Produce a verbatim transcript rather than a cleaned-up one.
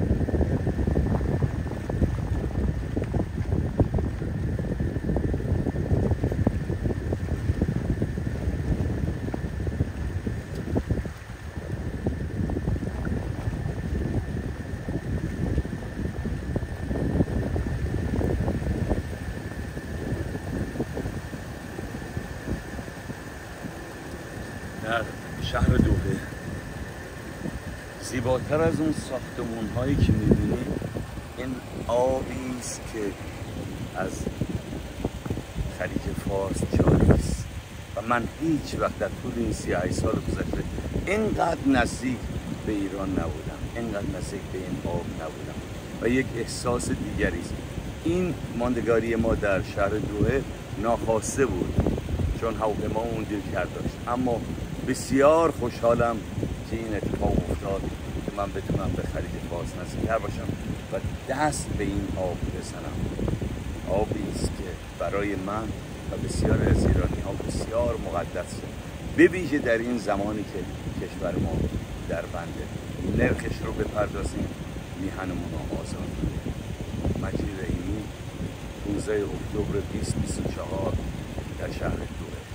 در شهر دوحه زیباتر از اون ساختمون هایی که میبینی این آبی است که از خلیج فارس جاری است و من هیچ وقت در طول این سی و هشت سال گذشته اینقدر نزدیک به ایران نبودم، اینقدر نزدیک به این آب نبودم و یک احساس دیگری است. این ماندگاری ما در شهر دوحه ناخواسته بود چون هواپیمامون دیر کرد داشت، اما بسیار خوشحالم که این اتفاق افتاد که من بتونم به خلیج فارس نزدیکتر باشم و دست به این آب بزنم. آبی است که برای من و بسیار از ایرانی ها بسیار مقدسه، به ویژه در این زمانی که کشور ما در بنده نرخش رو بپردازیم میهنمون رو آزاد کنیم. مجید رحیمی پانزده اکتبر بیست بیست و چهار در شهر دوحه.